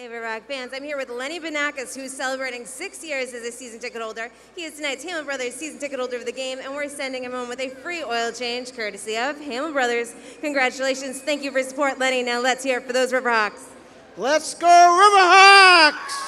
Hey, Riverrock fans, I'm here with Lenny Banakos, who's celebrating 6 years as a season ticket holder. He is tonight's Hamel Brothers season ticket holder of the game, and we're sending him home with a free oil change, courtesy of Hamel Brothers. Congratulations. Thank you for your support, Lenny. Now let's hear it for those Riverhawks. Let's go, Riverhawks!